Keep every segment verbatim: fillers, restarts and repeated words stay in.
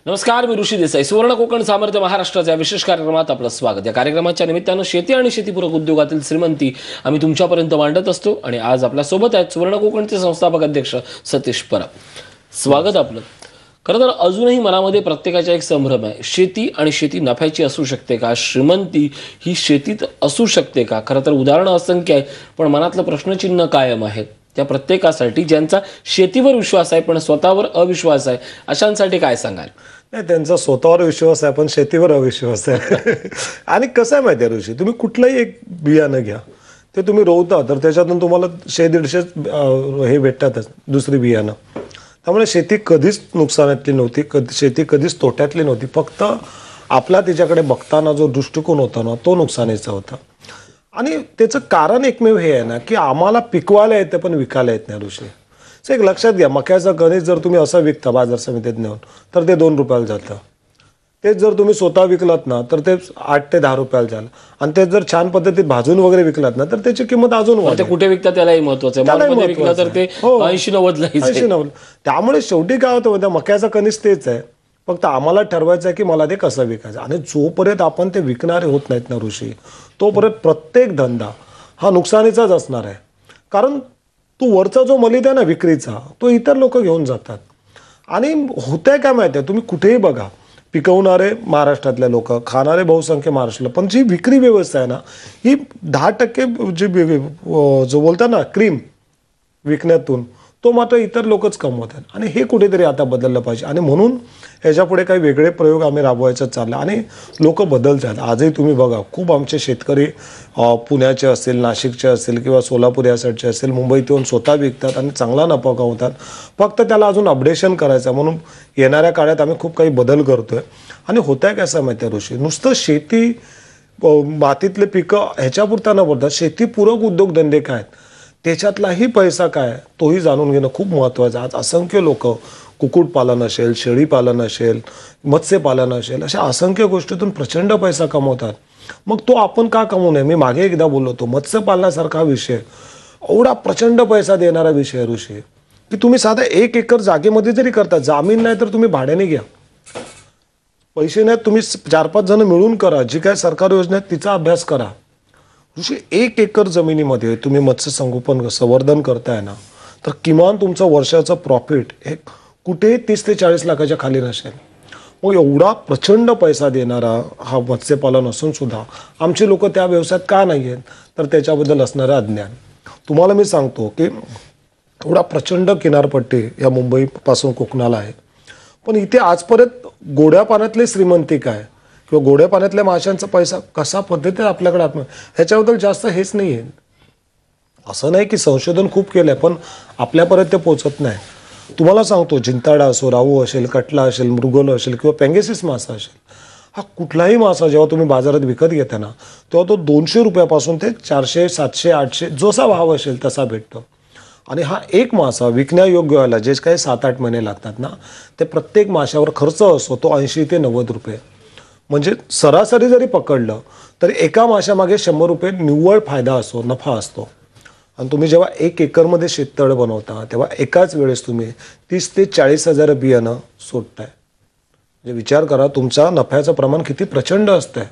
नमस्कार, मी ऋषी देसाई. सुवर्ण कोकण सामर्थ्य महाराष्ट्राच्या विशेष कार्यक्रमात आपलं स्वागत. या कार्यक्रमाच्या निमित्तानं शेती आणि शेतीपूरक उद्योगातील श्रीमंती आम्ही तुमच्यापर्यंत मांडत असतो आणि आज आपल्या सोबत आहेत सुवर्ण कोकणचे संस्थापक अध्यक्ष सतीश परब. स्वागत आपलं. खरं तर अजूनही मनामध्ये प्रत्येकाचा एक संभ्रम आहे, शेती आणि शेती नफ्याची असू शकते का, श्रीमंती ही शेतीत असू शकते का. खरं तर उदाहरणं असंख्य आहे, पण मनातलं प्रश्नचिन्ह कायम आहे. त्या प्रत्येकासाठी ज्यांचा शेतीवर विश्वास आहे पण स्वतःवर अविश्वास आहे अशांसाठी काय सांगाल? नाही, त्यांचा स्वतःवर विश्वास आहे पण शेतीवर अविश्वास आहे. आणि कसं आहे माहिती आहे ऋषी, तुम्ही कुठलंही एक बियाणं घ्या, ते तुम्ही रोवता तर त्याच्यातून तुम्हाला शे दीडशे हे भेटतातच दुसरी बियाणं. त्यामुळे शेती कधीच नुकसानातली नव्हती, कधी शेती कधीच तोट्यातली नव्हती. फक्त आपला तिच्याकडे बघताना जो दृष्टिकोन होता ना तो नुकसानीचा होता. आणि त्याचं कारण एकमेव हे आहे ना की आम्हाला पिकवायला येतं पण विकायला येत नाही ऋषी. एक लक्षात घ्या, मक्याचं कणीस जर तुम्ही असं विकता बाजार समितीत नेऊन तर ते दोन रुपयाला जातं. तेच जर तुम्ही स्वतः विकलात ना तर ते आठ ते दहा रुपयाला झालं. आणि तेच जर छान पद्धतीत भाजून वगैरे विकलात ना तर त्याची किंमत अजून वाढते. कुठे विकतात त्यालाही महत्वाचं आहे. विकला तर ते ऐंशी नव्वद ऐंशी नव्वद त्यामुळे शेवटी काय होतं त्या मक्याचं कणीस तेच आहे, फक्त आम्हाला ठरवायचं आहे की मला ते कसं विकायचं. आणि जोपर्यंत आपण ते विकणारे होत नाहीत ना ऋषी, तोपर्यंत प्रत्येक धंदा हा नुकसानीचाच असणार आहे. कारण तो वरचा जो मलिदा आहे ना विक्रीचा, तो इतर लोक घेऊन जातात. आणि होतंय काय माहिती आहे, तुम्ही कुठेही बघा, पिकवणारे महाराष्ट्रातले लोक, खाणारे बहुसंख्य महाराष्ट्राला, पण जी विक्री व्यवस्था आहे ना ही दहा टक्के जी जो बोलतात ना क्रीम विकण्यातून, तो मात्र इतर लोकच कमवतात. आणि हे कुठेतरी आता बदललं पाहिजे. आणि म्हणून ह्याच्या पुढे काही वेगळे प्रयोग आम्ही राबवायचं चाललं आणि लोक बदलतात. आजही तुम्ही बघा, खूप आमचे शेतकरी पुण्याचे असेल, नाशिकचे असेल किंवा सोलापूर या साईडचे असेल, मुंबईत येऊन स्वतः विकतात आणि चांगला नफा कमवतात. फक्त त्याला अजून अपडेशन करायचं, म्हणून येणाऱ्या काळात आम्ही खूप काही बदल करतोय. आणि होत आहे कसं माहिती आहे ऋषी, नुसतं शेती मातीतले पिकं ह्याच्यापुरता न बोलता शेतीपूरक उद्योगधंदे काय आहेत, त्याच्यातलाही पैसा काय तोही जाणून घेणं खूप महत्त्वाचं आहे. आज असंख्य लोक कुक्कुटपालन असेल, शेळीपालन असेल, मत्स्यपालन असेल, अशा असंख्य गोष्टीतून प्रचंड पैसा कमवतात. मग तो आपण का कमवू नये? मी मागे एकदा बोललो होतो, मत्स्यपालनासारखा विषय एवढा प्रचंड पैसा देणारा विषय ऋषी की तुम्ही साधा एक एकर जागेमध्ये जरी करता, जामीन नाही तर तुम्ही भाड्याने घ्या, पैसे नाहीत तुम्ही चार पाच जण मिळून करा, जी काय सरकार योजना आहेत तिचा अभ्यास करा ऋषी. एक एकर जमिनीमध्ये तुम्ही मत्स्य संगोपन संवर्धन करताय ना, तर किमान तुमचं वर्षाचं प्रॉफिट हे कुठे तीस ते चाळीस लाखाच्या खाली नसेल. मग एवढा प्रचंड पैसा देणारा हा मत्स्यपालन असून सुद्धा आमचे लोक त्या व्यवसायात का नाही आहेत, तर त्याच्याबद्दल असणारं अज्ञान. तुम्हाला मी सांगतो की एवढा प्रचंड किनारपट्टी या मुंबईपासून कोकणाला आहे, पण इथे आजपर्यंत गोड्या पाण्यातले श्रीमंती काय किंवा गोड्या पाण्यातल्या माशांचा पैसा कसा पद्धतीने आपल्याकडे आत्म ह्याच्याबद्दल जास्त हेच नाही आहे. असं नाही की संशोधन खूप केलं आहे पण आपल्यापर्यंत ते पोचत नाही. तुम्हाला सांगतो, जिंताडा असो, राहू असेल, कटला असेल, मृगोल असेल किंवा पेंगेसिस मासा असेल, हा कुठलाही मासा जेव्हा तुम्ही बाजारात विकत घेता ना तेव्हा तो दोनशे रुपयापासून ते चारशे सातशे आठशे जसा भाव असेल तसा भेटतो. आणि हा एक मासा विकण्यायोग्य व्हायला जे काही सात आठ महिने लागतात ना, ते प्रत्येक माशावर खर्च असतो तो ऐंशी ते नव्वद रुपये. म्हणजे सरासरी जरी पकडलं तरी एका माशामागे शंभर रुपये निव्वळ फायदा असतो, नफा असतो. आणि तुम्ही जेव्हा एक एकरमध्ये शेततळ बनवता तेव्हा एकाच वेळेस तुम्ही तीस ते चाळीस हजार बियाणं सोडताय. म्हणजे विचार करा तुमचा नफ्याचं प्रमाण किती प्रचंड असतंय.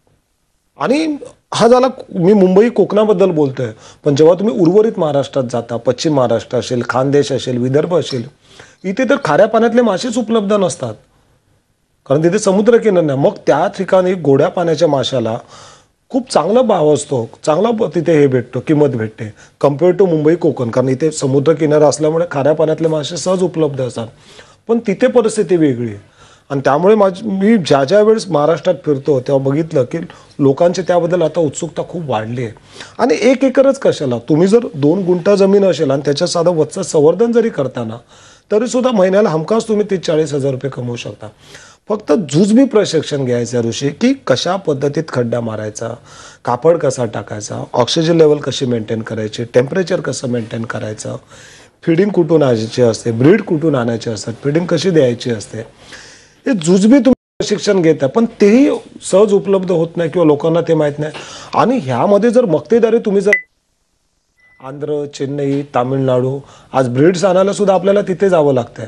आणि हा झाला मी मुंबई कोकणाबद्दल बोलतोय, पण जेव्हा तुम्ही उर्वरित महाराष्ट्रात जाता, पश्चिम महाराष्ट्र असेल, खानदेश असेल, विदर्भ असेल, इथे तर खाऱ्या पाण्यातले मासेच उपलब्ध नसतात कारण तिथे समुद्रकिनारा नाही. मग त्या ठिकाणी गोड्या पाण्याच्या माशाला खूप चांगला भाव असतो, चांगला तिथे हे भेटतो, किंमत भेटते कम्पेअर टू मुंबई कोकण. कारण इथे समुद्रकिनारा असल्यामुळे खाऱ्या पाण्यातले मासे सहज उपलब्ध असतात, पण तिथे परिस्थिती वेगळी आहे. आणि त्यामुळे माझी मी ज्या ज्या वेळेस महाराष्ट्रात फिरतो तेव्हा बघितलं की लोकांची त्याबद्दल आता उत्सुकता खूप वाढली आहे. आणि एक एकरच कशाला, तुम्ही जर दोन गुंठा जमीन असेल आणि त्याच्या साधं वरचं संवर्धन जरी करताना तरी सुद्धा महिन्याला हमखास तुम्ही तीस चाळीस हजार रुपये कमवू शकता. फक्त जुजबी प्रशिक्षण घ्यायचं ऋषी की कशा पद्धतीत खड्डा मारायचा, कापड कसा टाकायचा, ऑक्सिजन लेवल कशी मेंटेन करायची, टेम्परेचर कसं मेंटेन करायचं, फिडिंग कुठून आणायची असते, ब्रीड कुठून आणायची असतात, फिडिंग कशी द्यायची असते, हे जुजबी तुम्ही प्रशिक्षण घेता. पण तेही सहज उपलब्ध होत नाही किंवा लोकांना ते माहीत नाही. आणि ह्यामध्ये जर मक्तेदारी तुम्ही जर आंध्र, चेन्नई, तामिळनाडू, आज ब्रीड्स आणायला सुद्धा आपल्याला तिथे जावं लागतंय.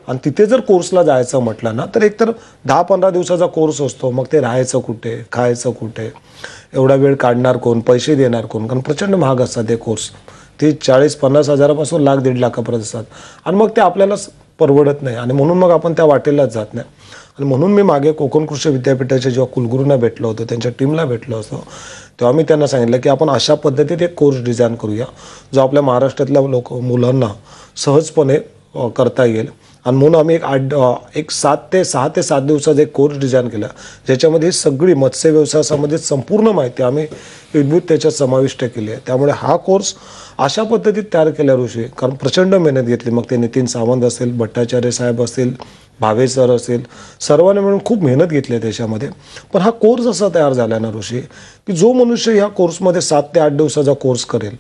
आणि तिथे जर कोर्सला जायचं म्हटलं ना तर एकतर दहा पंधरा दिवसाचा कोर्स असतो, मग ते राहायचं कुठे, खायचं कुठे, एवढा वेळ काढणार कोण, पैसे देणार कोण, कारण प्रचंड महाग असतात ते कोर्स. ते चाळीस पन्नास हजारापासून लाख दीड लाखापर्यंत असतात आणि मग ते आपल्याला परवडत नाही आणि म्हणून मग आपण त्या वाटेलाच जात नाही. आणि म्हणून मी मागे कोकण कृषी विद्यापीठाच्या जेव्हा कुलगुरूंना भेटलो होतो, त्यांच्या टीमला भेटलो होतो, तेव्हा मी त्यांना सांगितलं की आपण अशा पद्धतीत एक कोर्स डिझाईन करूया जो आपल्या महाराष्ट्रातल्या लोक मुलांना सहजपणे अ, करता येईल. आणि म्हणून आम्ही एक आठ अ, एक सात ते सहा ते सात दिवसाचा एक कोर्स डिझाईन केला ज्याच्यामध्ये सगळी मत्स्य व्यवसायासंबंधित संपूर्ण माहिती आम्ही विद्युत त्याच्यात समाविष्ट केली आहे. त्यामुळे हा कोर्स अशा पद्धतीत तयार केल्या ऋषी, कारण प्रचंड मेहनत घेतली. मग ते नितीन सावंत असेल, भट्टाचार्य साहेब असतील, भावे सर असेल, सर्वांनी मिळून खूप मेहनत घेतली आहे त्याच्यामध्ये. पण हा कोर्स असा तयार झाला ना ऋषी की जो मनुष्य ह्या कोर्समध्ये सात ते आठ दिवसाचा कोर्स करेल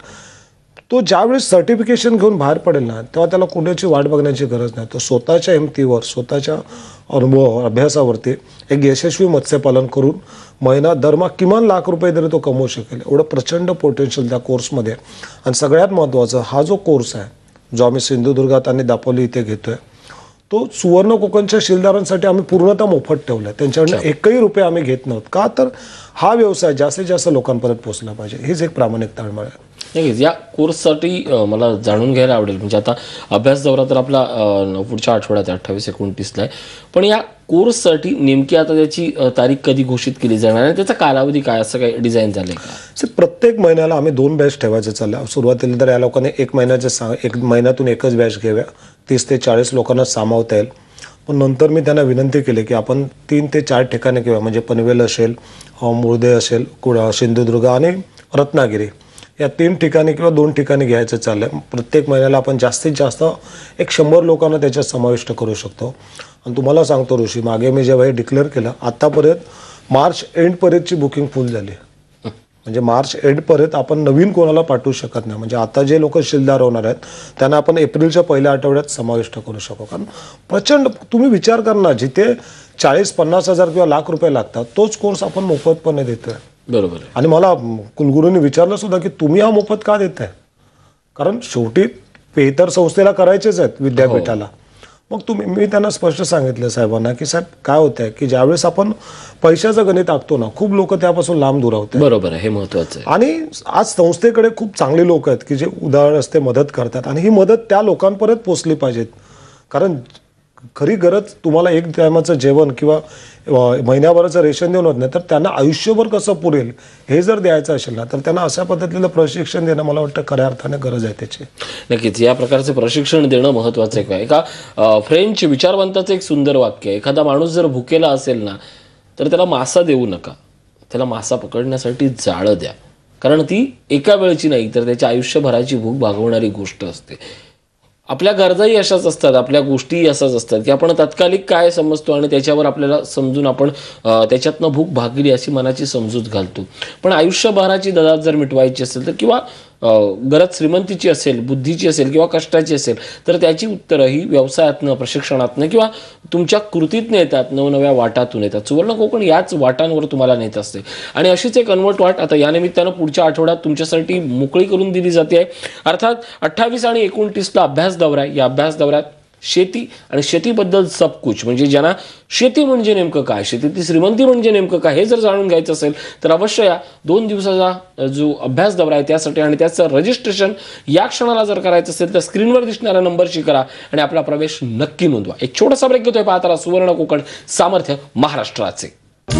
तो ज्यावेळेस सर्टिफिकेशन घेऊन बाहेर पडेल ना तेव्हा त्याला कुणाची वाट बघण्याची गरज नाही. तो स्वतःच्या हिमतीवर, स्वतःच्या अनुभव अभ्यासावरती एक यशस्वी मत्स्यपालन करून महिना दरमहा किमान लाख रुपये तरी तो कमवू शकेल. एवढं प्रचंड पोटेन्शियल त्या कोर्समध्ये. आणि सगळ्यात महत्त्वाचं हा जो कोर्स आहे जो आम्ही सिंधुदुर्गात आणि दापोली इथे घेतोय तो सुवर्ण कोकणच्या शिलदारांसाठी आम्ही पूर्णतः मोफत ठेवला आहे. त्यांच्याकडनं एकही रुपये आम्ही घेत नव्हतो. का तर हा व्यवसाय जास्तीत जास्त लोकांपर्यंत पोहोचला पाहिजे, हीच एक प्रामाणिक तळमळ आहे. नक्कीच या कोर्ससाठी अ, मला जाणून घ्यायला आवडेल. म्हणजे आता अभ्यास दौरा तर आपला अ, पुढच्या आठवड्यात अठ्ठावीस एकोणतीसला आहे, पण या कोर्ससाठी नेमकी आता त्याची अ, तारीख कधी घोषित केली जाणार आणि त्याचा कालावधी काय, असं काही डिझाईन झालंय का? सर, प्रत्येक महिन्याला आम्ही दोन बॅच ठेवायचं चाललं. सुरुवातीला तर या लोकांनी एक महिन्याचे सा एक महिन्यातून एकच बॅच घ्याव्या, तीस ते चाळीस लोकांना सामावता येईल. पण नंतर मी त्यांना विनंती केली की आपण तीन ते चार ठिकाणी घेऊया, म्हणजे पनवेल असेल, अ, मुर्दे असेल, कुडा सिंधुदुर्ग आणि रत्नागिरी या तीन ठिकाणी किंवा दोन ठिकाणी घ्यायचं चाललं आहे. प्रत्येक महिन्याला आपण जास्तीत जास्त एक शंभर लोकांना त्याच्यात समाविष्ट करू शकतो. आणि तुम्हाला सांगतो ऋषी, मागे मी जेव्हा हे डिक्लेअर केलं आत्तापर्यंत मार्च एंडपर्यंतची बुकिंग फुल झाली. म्हणजे मार्च एंडपर्यंत आपण नवीन कोणाला पाठवू शकत नाही. म्हणजे आता जे लोक शिलदार होणार आहेत त्यांना आपण एप्रिलच्या पहिल्या आठवड्यात समाविष्ट करू शकू. कारण प्रचंड, तुम्ही विचार करा ना, जिथे चाळीस पन्नास हजार किंवा लाख रुपये लागतात तोच कोर्स आपण मोफतपणे देतोय. बरोबर. आणि मला कुलगुरूंनी विचारलं सुद्धा की तुम्ही हा मोफत का देताय, कारण शेवटी पे तर संस्थेला करायचेच आहेत विद्यापीठाला. मग तुम्ही, मी त्यांना स्पष्ट सांगितलं साहेबांना की साहेब काय होतंय की ज्यावेळेस आपण पैशाचं गणित आखतो ना खूप लोक त्यापासून लांब दूर होतात. बरोबर आहे, हे महत्वाचं आहे. आणि आज संस्थेकडे खूप चांगले लोक आहेत की जे उदाहरण असते मदत करतात आणि ही मदत त्या लोकांपर्यंत पोचली पाहिजेत. कारण खरी गरज तुम्हाला एक टायमाचं जेवण किंवा महिन्याभराचं रेशन देऊन होत नाही, तर त्यांना आयुष्यभर कसं पुरेल हे जर द्यायचं असेल ना तर त्यांना अशा पद्धतीनं प्रशिक्षण देणं मला वाटतं खऱ्या अर्थाने गरज आहे त्याची. नक्कीच या प्रकारचे प्रशिक्षण देणं महत्वाचं आहे. एका अ, फ्रेंच विचारवंताचं एक सुंदर वाक्य आहे, एखादा माणूस जर भुकेला असेल ना तर त्याला मासा देऊ नका, त्याला मासा पकडण्यासाठी जाळं द्या, कारण ती एका वेळची नाही तर त्याच्या आयुष्यभराची भूक भागवणारी गोष्ट असते. आपल्या गरजाही अशाच असतात, आपल्या गोष्टीही अशाच असतात की आपण तात्कालिक काय समजतो आणि त्याच्यावर आपल्याला समजून आपण अ, त्याच्यातनं भूक भागली अशी मनाची समजूत घालतो. पण आयुष्यभराची ददात जर मिटवायची असेल तर किंवा अ, गरज श्रीमंतीची असेल, बुद्धीची असेल किंवा कष्टाची असेल तर त्याची उत्तरं ही व्यवसायातनं, प्रशिक्षणातनं किंवा तुमच्या कृतीतनं येतात, नवनव्या वाटातून येतात. सुवर्ण कोकण याच वाटांवर तुम्हाला नेत असते आणि अशीच एक अनवट वाट आता या निमित्तानं पुढच्या आठवड्यात तुमच्यासाठी मोकळी करून दिली जाते आहे. अर्थात अठ्ठावीस आणि एकोणतीसला अभ्यास दौरा आहे. या अभ्यास दौऱ्यात शेती आणि शेतीबद्दल सबकुच, म्हणजे ज्यांना शेती म्हणजे नेमकं काय, शेतीतली श्रीमंती म्हणजे नेमकं काय हे जर जाणून घ्यायचं असेल तर अवश्य या दोन दिवसाचा जो अभ्यास दौरा आहे त्यासाठी आणि त्याचं रजिस्ट्रेशन या क्षणाला जर करायचं असेल तर स्क्रीनवर दिसणाऱ्या नंबरशी करा आणि आपला प्रवेश नक्की नोंदवा. एक छोटासा ब्रेक घेतोय, पाहत राहा सुवर्ण कोकण, सामर्थ्य महाराष्ट्राचे.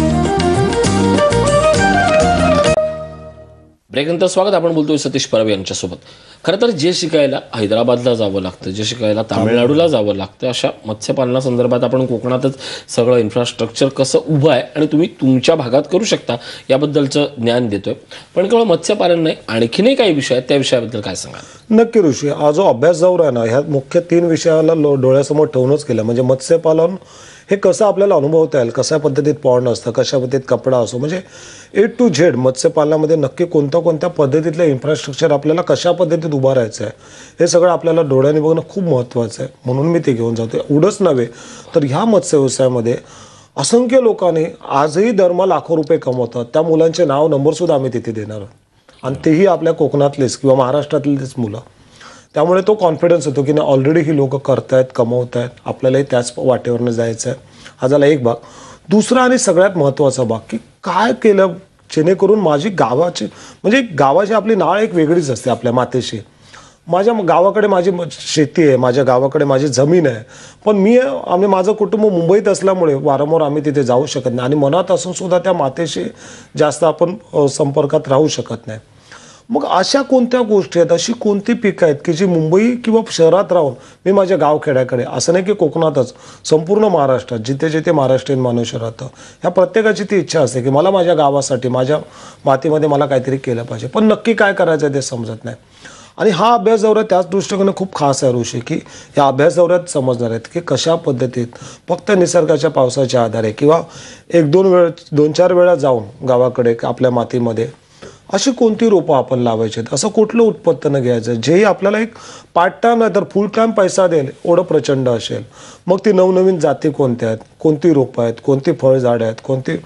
ब्रेकनंतर स्वागत. आपण बोलतोय सतीश परब यांच्यासोबत. खरं तर जे शिकायला हैदराबादला जावं लागतं, जे शिकायला तामिळनाडूला जावं लागतं, अशा मत्स्यपालनासंदर्भात आपण कोकणातच सगळं इन्फ्रास्ट्रक्चर कसं उभं आहे आणि तुम्ही तुमच्या भागात करू शकता याबद्दलचं ज्ञान देतोय. पण केवळ मत्स्यपालन नाही, आणखीनही काही विषय आहेत, त्या विषयाबद्दल काय सांगाल? नक्की ऋषी, हा जो अभ्यास दौरा आहे ना ह्या मुख्य तीन विषयाला लो- डोळ्यासमोर ठेवूनच केलं. म्हणजे मत्स्यपालन हे कसं आपल्याला अनुभवता येईल, कशा पद्धतीत पॉन्ड असतं, कशा पद्धतीत कपडा असतो, म्हणजे ए टू झेड मत्स्यपालनामध्ये नक्की कोणत्या कोणत्या पद्धतीतलं इन्फ्रास्ट्रक्चर आपल्याला कशा पद्धतीत उभं राहायचं आहे हे सगळं आपल्याला डोळ्याने बघणं खूप महत्त्वाचं आहे. म्हणून मी ते घेऊन जातो. एवढंच नव्हे तर ह्या मत्स्य व्यवसायामध्ये असंख्य लोकांनी आजही दरमहा लाखो रुपये कमवतात. त्या मुलांचे नाव नंबरसुद्धा आम्ही तिथे देणार आहोत आणि तेही आपल्या कोकणातलेच किंवा महाराष्ट्रातलेच मुलं. त्यामुळे तो कॉन्फिडन्स येतो की नाही ऑलरेडी ही लोक करतायत कमवतायत आपल्यालाही त्याच वाटेवरनं जायचं आहे. हा झाला एक भाग. दुसरा आणि सगळ्यात महत्त्वाचा भाग की काय केलं जेणेकरून माझी गावाची म्हणजे गावाची आपली नाळ एक वेगळीच असते आपल्या मातेशी. माझ्या गावाकडे माझी शेती आहे, माझ्या गावाकडे माझी जमीन आहे, पण मी आम्ही माझं कुटुंब मुंबईत असल्यामुळे वारंवार आम्ही तिथे जाऊ शकत नाही आणि मनात असून सुद्धा त्या मातेशी जास्त आपण संपर्कात राहू शकत नाही. मग अशा कोणत्या गोष्टी आहेत, अशी कोणती पिकं आहेत की जी मुंबई किंवा शहरात राहून मी माझ्या गावखेड्याकडे, असं नाही की कोकणातच, संपूर्ण महाराष्ट्रात जिथे जिथे महाराष्ट्रीयन मनुष्य राहतं ह्या प्रत्येकाची ती इच्छा असते की मला माझ्या गावासाठी माझ्या मातीमध्ये मला काहीतरी केलं पाहिजे, पण नक्की काय करायचं ते समजत नाही. आणि हा अभ्यास दौरा त्याच दृष्टीकोनाने खूप खास आहे ऋषी, की या अभ्यास दौऱ्यात समजणार आहेत की कशा पद्धतीत फक्त निसर्गाच्या पावसाच्या आधारे किंवा एक दोन वेळ दोन चार वेळा जाऊन गावाकडे आपल्या मातीमध्ये अशी कोणती रोपं आपण लावायची आहेत, असं कुठलं उत्पन्न घ्यायचं जेही आपल्याला एक पार्ट टाइम नाही तर फुल टाइम पैसा देईल एवढं प्रचंड असेल. मग ती नवनवीन जाती कोणत्या आहेत, कोणती रोपं आहेत, कोणती फळझाडं आहेत, कोणती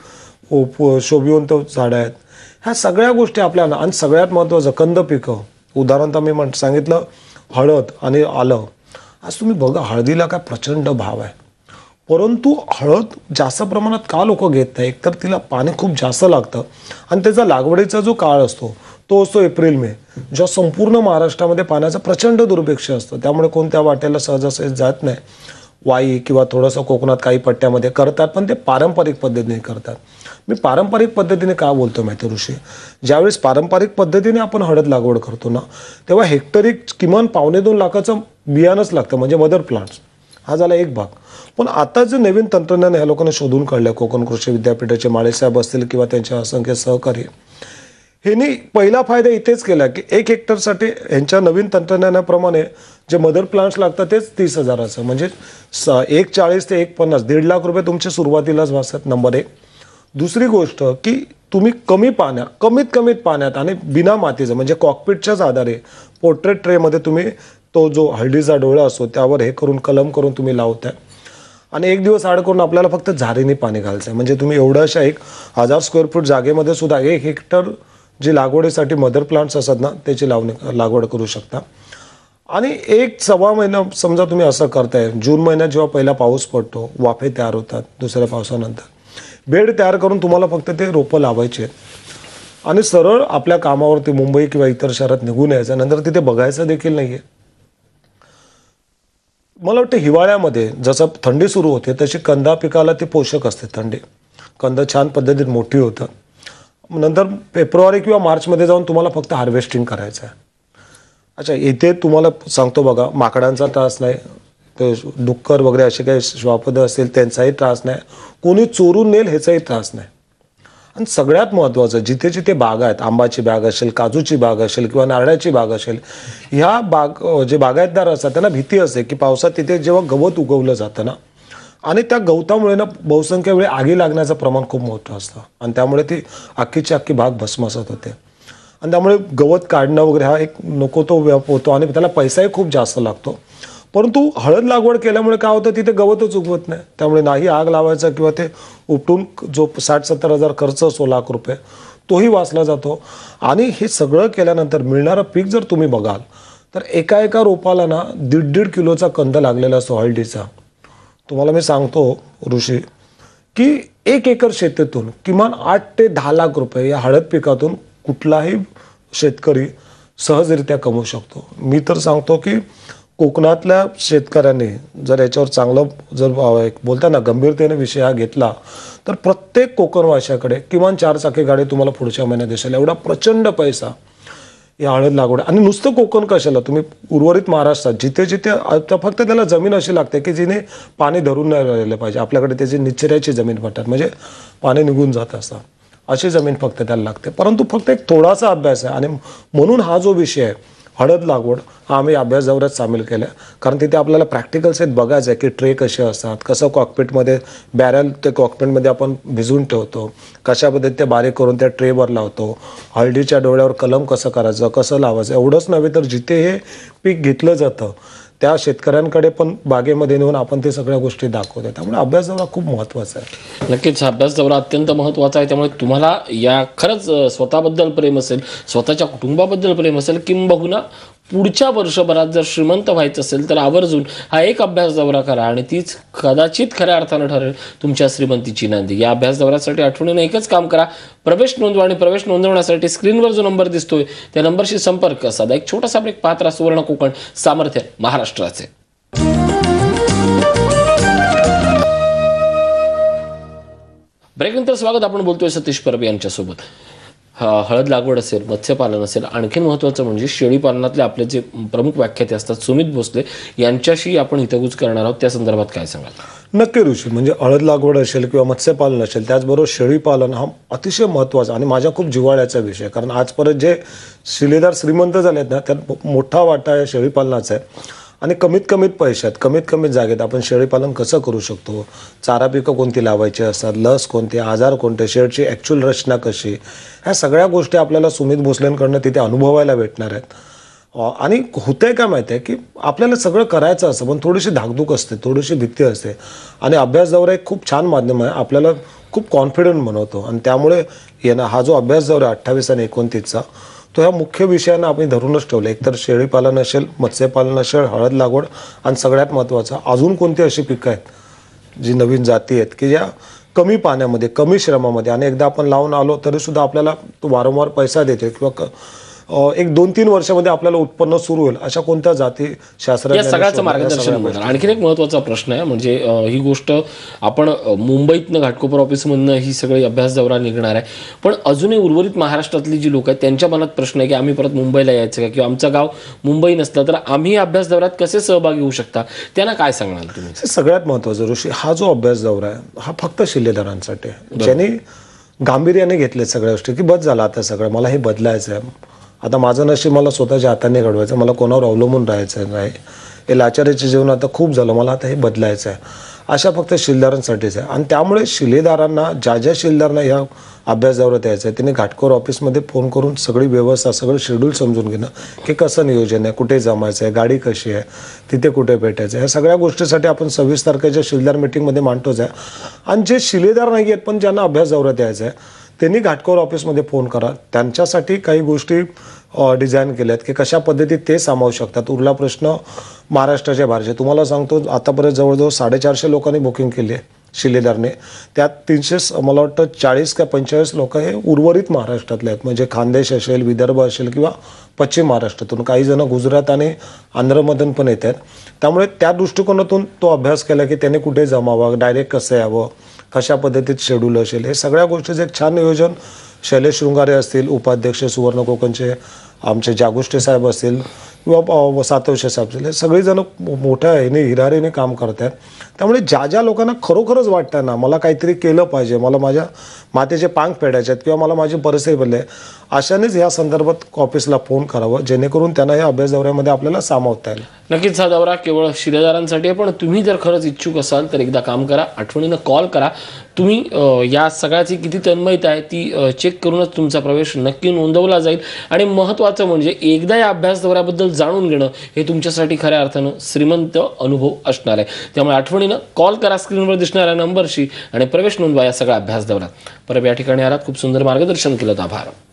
शोभिवंत झाडं आहेत, ह्या सगळ्या गोष्टी आपल्याला. आणि सगळ्यात महत्त्वाचं कंद पिकं. उदाहरण तर मी म्हण सांगितलं हळद आणि आलं. आज तुम्ही बघा हळदीला काय प्रचंड भाव आहे, परंतु हळद जास्त प्रमाणात का लोक घेत नाही, एकतर तिला पाणी खूप जास्त लागतं आणि त्याचा लागवडीचा जो काळ असतो तो असतो एप्रिल मे, जेव्हा संपूर्ण महाराष्ट्रामध्ये पाण्याचं प्रचंड दुर्भिक्ष असतं. त्यामुळे कोणत्या वाटेला सहजासहज जात नाही. वाई किंवा थोडंसं कोकणात काही पट्ट्यामध्ये करतात, पण ते पारंपरिक पद्धतीने करतात. मी पारंपरिक पद्धतीने का बोलतो माहिती ऋषी, ज्यावेळेस पारंपरिक पद्धतीने आपण हळद लागवड करतो ना, तेव्हा हेक्टरी किमान पावणे दोन लाखाचं बियाणंच लागतं, म्हणजे मदर प्लांट्स. हा झाला एक भाग. पण आता जे नवीन तंत्रज्ञान ह्या लोकांना शोधून काढलं, कोकण कृषी विद्यापीठाचे माळेसाहेब असतील किंवा त्यांचे असंख्य सहकारी, ह्यांनी पहिला फायदा इथेच केला की एक हेक्टरसाठी ह्यांच्या नवीन तंत्रज्ञानाप्रमाणे जे मदर प्लांट्स लागतात तेच तीस हजाराचं, म्हणजे स एक चाळीस ते एक पन्नास दीड लाख रुपये तुमचे सुरुवातीलाच वाचतात. नंबर एक. दुसरी गोष्ट की तुम्ही कमी पाण्यात कमीत कमीत पाण्यात आणि बिना मातीचं म्हणजे कॉकपिटच्याच आधारे पोर्ट्रेट ट्रेमध्ये तुम्ही तो जो हळदीचा डोळा असतो त्यावर हे करून कलम करून तुम्ही लावताय आणि एक दिवस आड करून आपल्याला फक्त झारीने पाणी घालायचं आहे. म्हणजे तुम्ही एवढ्याशा एक हजार स्क्वेअर फूट जागेमध्ये सुद्धा एक हेक्टर जी लागवडीसाठी मदर प्लांट्स असतात ना त्याची लावणी लागवड करू शकता. आणि एक सव्वा महिना समजा तुम्ही असं करताय, जून महिन्यात जेव्हा पहिला पाऊस पडतो वाफे तयार होतात, दुसऱ्या पावसानंतर बेड तयार करून तुम्हाला फक्त ते रोपं लावायचे आहेत आणि सरळ आपल्या कामावरती मुंबई किंवा इतर शहरात निघून यायचं, नंतर तिथे बघायचं देखील नाहीये. मला वाटतं हिवाळ्यामध्ये जसं थंडी सुरू होते तशी कंदा पिकाला ती पोषक असते. थंडी कंद छान पद्धतीत मोठी होतं. नंतर फेब्रुवारी किंवा मार्चमध्ये जाऊन तुम्हाला फक्त हार्वेस्टिंग करायचं आहे. अच्छा, इथे तुम्हाला सांगतो बघा, माकडांचा त्रास नाही, ते डुक्कर वगैरे असे काही श्वापद असेल त्यांचाही त्रास नाही, कोणी चोरून नेल ह्याचाही त्रास नाही. आणि सगळ्यात महत्त्वाचं, जिथे जिथे बाग आहेत, आंबाची बाग असेल, काजूची बाग असेल किंवा नारळाची बाग असेल, ह्या बाग जे बागायतदार असतात त्यांना भीती असते की पावसात तिथे जेव्हा गवत उगवलं जातं ना आणि त्या गवतामुळे ना बहुसंख्य वेळी आगी लागण्याचं प्रमाण खूप मोठं असतं आणि त्यामुळे ती अख्खीची अख्खी बाग भस्मसात होते. आणि त्यामुळे गवत काढणं वगैरे हा एक नको तो व्याप होतो आणि त्याला पैसाही खूप जास्त लागतो. परंतु हळद लागवड केल्यामुळे काय होतं, तिथे गवतच उगवत नाही, त्यामुळे नाही आग लावायचा किंवा ते उपटून जो साठ सत्तर हजार खर्च असतो लाख रुपये तोही वाचला जातो. आणि हे सगळं केल्यानंतर मिळणारं पीक जर तुम्ही बघाल तर एका एका रोपाला ना दीड दीड किलोचा कंद लागलेला असतो हळदीचा. तुम्हाला मी सांगतो ऋषी की एक एकर शेतीतून किमान आठ ते दहा लाख रुपये या हळद पिकातून कुठलाही शेतकरी सहजरित्या कमवू शकतो. मी तर सांगतो की कोकणातल्या शेतकऱ्यांनी जर याच्यावर चांगलं जर बोलता ना गंभीरतेने विषय हा घेतला तर प्रत्येक कोकणवाशाकडे किमान चार चाकी गाडी तुम्हाला पुढच्या महिन्यात दिसेल, एवढा प्रचंड पैसा या हळद लागवड. आणि नुसतं कोकण कशाला, तुम्ही उर्वरित महाराष्ट्रात जिथे जिथे फक्त त्याला जमीन अशी लागते की जिने पाणी धरून नाही राहिलं पाहिजे, आपल्याकडे त्याची निचऱ्याची जमीन म्हणतात, म्हणजे पाणी निघून जात असतं, अशी जमीन फक्त त्याला लागते. परंतु फक्त एक थोडासा अभ्यास आहे आणि म्हणून हा जो विषय आहे हळद लागवड हा आम्ही अभ्यास दौऱ्यात सामील केला, कारण तिथे आपल्याला प्रॅक्टिकल्स आहेत बघायचं आहे की ट्रे कसे असतात, कसं कॉकपिटमध्ये बॅरल ते कॉकपिटमध्ये आपण भिजवून ठेवतो, कशा पद्धतीने ते बारीक करून त्या ट्रेवर लावतो, हळदीच्या डोळ्यावर कलम कसं करायचं, कसं लावायचं. एवढंच नव्हे तर जिथे हे पीक घेतलं जातं त्या शेतकऱ्यांकडे पण बागेमध्ये नेऊन आपण ते सगळ्या गोष्टी दाखवतो. त्यामुळे अभ्यास दौरा खूप महत्त्वाचा आहे. नक्कीच हा अभ्यास दौरा अत्यंत महत्त्वाचा आहे. त्यामुळे तुम्हाला या खरंच स्वतःबद्दल प्रेम असेल, स्वतःच्या कुटुंबाबद्दल प्रेम असेल, किंबहुना पुढच्या वर्षभरात जर श्रीमंत व्हायचं असेल तर आवर्जून हा एक अभ्यास दौरा करा आणि तीच कदाचित खऱ्या अर्थानं ठरेल तुमच्या श्रीमंतीची नांदी. या अभ्यास दौऱ्यासाठी आठवणीनं एकच काम करा, प्रवेश नोंदवा आणि प्रवेश नोंदवण्यासाठी स्क्रीनवर जो नंबर दिसतोय त्या नंबरशी संपर्क साधा. एक छोटासा ब्रेक पाहत राहा सुवर्ण कोकण, सामर्थ्य महाराष्ट्राचे. ब्रेकनंतर स्वागत. आपण बोलतोय सतीश परब यांच्यासोबत. हळद लागवड असेल, मत्स्यपालन असेल, आणखीन महत्त्वाचं म्हणजे शेळीपालनातले आपले जे प्रमुख व्याख्याते असतात सुमित भोसले यांच्याशी आपण हितगुज करणार आहोत. त्या संदर्भात काय सांगाल? नक्की ऋषी, म्हणजे हळद लागवड असेल किंवा मत्स्यपालन असेल, त्याचबरोबर शेळीपालन हा अतिशय महत्त्वाचा आणि माझ्या खूप जिव्हाळ्याचा विषय. कारण आजपर्यंत जे शिलेदार श्रीमंत झालेत ना, त्यात मोठा वाटा या शेळीपालनाचा आहे. आणि कमीत कमीत पैशात कमीत कमीत जागेत आपण शेळीपालन कसं करू शकतो, चारा पिकं कोणती लावायची असतात, लस कोणते, आजार कोणते, शेडची ॲक्च्युअल रचना कशी, ह्या सगळ्या गोष्टी आपल्याला सुमित भोसलेंकडनं तिथे अनुभवायला भेटणार आहेत. आणि होतंय काय माहिती आहे की आपल्याला सगळं करायचं असतं पण थोडीशी धाकधूक असते, थोडीशी भीती असते. आणि अभ्यास दौरा एक खूप छान माध्यम आहे, आपल्याला खूप कॉन्फिडंट बनवतो. आणि त्यामुळे येणं हा जो अभ्यास दौरा आहे अठ्ठावीस आणि एकोणतीसचा, तो ह्या मुख्य विषयांना आपण धरूनच ठेवलं. एकतर शेळीपालन असेल, मत्स्यपालन असेल, हळद लागवड आणि सगळ्यात महत्त्वाचं अजून कोणती अशी पिकं आहेत जी नवीन जाती आहेत की ज्या कमी पाण्यामध्ये, कमी श्रमामध्ये आणि एकदा आपण लावून आलो तरीसुद्धा आपल्याला वारंवार पैसा देते किंवा एक दोन तीन वर्षामध्ये आपल्याला उत्पन्न सुरू होईल अशा कोणत्या जाती शास्त्रज्ञ सगळ्याचं मार्गदर्शन मिळणार. आणखीन एक महत्त्वाचा प्रश्न आहे, म्हणजे ही गोष्ट आपण मुंबईतनं घाटकोपर ऑफिसमधनं ही सगळी अभ्यास दौरा निघणार आहे, पण अजूनही उर्वरित महाराष्ट्रातली जी लोक आहेत त्यांच्या मनात प्रश्न आहे की आम्ही परत मुंबईला यायचं का, किंवा आमचं गाव मुंबई नसलं तर आम्ही अभ्यास दौऱ्यात कसे सहभागी होऊ शकता, त्यांना काय सांगणार तुम्ही? सगळ्यात महत्त्वाचं ऋषी, हा जो अभ्यास दौरा आहे हा फक्त शिलेदारांसाठी आहे, ज्यांनी गांभीर्याने घेतले सगळ्या गोष्टी की बस झाला आता सगळं, मला हे बदलायचं आहे, आता माझं नशीब मला स्वतःच्या हाताने घडवायचं, मला कोणावर अवलंबून राहायचं नाही, हे लाचारीचे जीवन आता खूप झालं, मला आता हे बदलायचं आहे, अशा फक्त शिलेदारांसाठीच आहे. आणि त्यामुळे शिलेदारांना, ज्या ज्या शिलेदारांना ह्या अभ्यास दौऱ्यात यायचं आहे त्यांनी घाटकोर ऑफिसमध्ये फोन करून सगळी व्यवस्था, सगळं शेड्यूल समजून घेणं की कसं नियोजन आहे, कुठे जमायचं आहे, गाडी कशी आहे, तिथे कुठे भेटायचं आहे, ह्या सगळ्या गोष्टीसाठी आपण सव्वीस तारखेच्या शिलेदार मिटिंगमध्ये मांडतोच आहे. आणि जे शिलेदार नाही आहेत पण ज्यांना अभ्यास दौऱ्यात यायचं आहे त्यांनी घाटकोर ऑफिसमध्ये फोन करा. त्यांच्यासाठी काही गोष्टी डिझाईन केल्यात की कशा पद्धतीत ते सामावू शकतात. उरला प्रश्न महाराष्ट्राच्या बाहेरचे, तुम्हाला सांगतो आतापर्यंत जवळजवळ साडेचारशे लोकांनी बुकिंग केली आहे शिलेदारने, त्यात तीनशे मला वाटतं चाळीस का पंचेचाळीस लोक हे उर्वरित महाराष्ट्रातले आहेत, म्हणजे खानदेश असेल, विदर्भ असेल किंवा पश्चिम महाराष्ट्रातून, काही जण गुजरात आणि आंध्रमधून पण येत आहेत. त्यामुळे त्या दृष्टिकोनातून तो अभ्यास केला की त्याने कुठे जमावा, डायरेक्ट कसं यावं, कशा पद्धतीत शेड्यूल असेल, हे सगळ्या गोष्टीचं एक छान नियोजन शैलेश शृंगारे असतील, उपाध्यक्ष सुवर्ण कोकणचे आमचे जागुष्टे साहेब असतील किंवा सातवशे साहेब असतील, हे सगळेजण मोठ्या ह्याने हिरारीने काम करत आहेत. त्यामुळे ज्या ज्या लोकांना खरोखरच वाटतं ना मला काहीतरी केलं पाहिजे, मला माझ्या मातेचे पांग फेडायचे आहेत किंवा मला माझी परिस्थिती बदले, अशानेच या संदर्भात ऑफिसला फोन करावं जेणेकरून त्यांना या अभ्यास दौऱ्यामध्ये आपल्याला सामावता येईल. नक्कीच हा दौरा केवळ शिलेदारांसाठी आहे, पण तुम्ही जर खरंच इच्छुक असाल तर एकदा काम करा, आठवणीनं कॉल करा. तुम्ही या सगळ्याची किती तन्मयता आहे ती चेक करूनच तुमचा प्रवेश नक्की नोंदवला जाईल. आणि महत्त्वाचं म्हणजे एकदा या अभ्यास दौऱ्याबद्दल जाणून घेणं हे तुमच्यासाठी खऱ्या अर्थानं श्रीमंत अनुभव असणार आहे. त्यामुळे आठवणीनं कॉल करा स्क्रीनवर दिसणाऱ्या नंबरशी आणि प्रवेश नोंदवा या सगळ्या अभ्यास दौऱ्यात. परत या ठिकाणी आलात, खूप सुंदर मार्गदर्शन केलं, आभार.